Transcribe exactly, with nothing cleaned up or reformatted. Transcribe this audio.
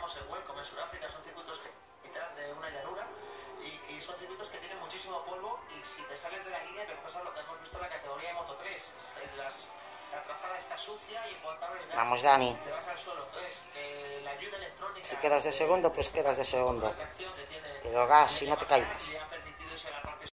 tenemos en Welcome, en Sudáfrica, son circuitos que mitad de una llanura y, y son circuitos que tienen muchísimo polvo y si te sales de la línea te va a pasar lo que hemos visto en la categoría de Moto tres. Las, la trazada está sucia y en cuanto abres gas, Vamos, Dani. te vas al suelo. Entonces, eh, la ayuda electrónica... Si quedas de segundo, pues quedas de segundo. Pero gas, si no te caigas.